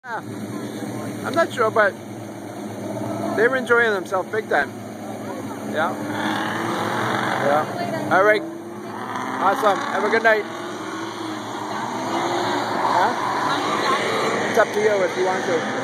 Yeah. I'm not sure, but they were enjoying themselves big time. Yeah. Yeah. All right. Awesome. Have a good night. Huh? It's up to you if you want to.